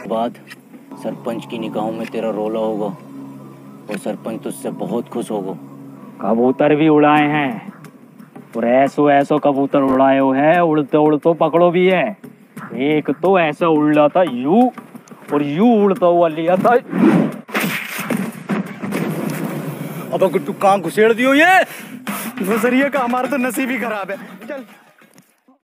बाद सरपंच की निगाहों में तेरा रोला होगा और सरपंच तुझसे बहुत खुश होगा। कबूतर भी उड़ाए हैं और ऐसो ऐसो कबूतर उड़ाए हुए हैं, उड़ते उड़ते पकड़ो भी है। एक तो ऐसा उड़ रहा था यू और यू उड़ता हुआ लिया था। अब अगर तू कहाँ घुसेड़ दियो ये नजरिए का हमारा तो नसीब ही खराब है। चल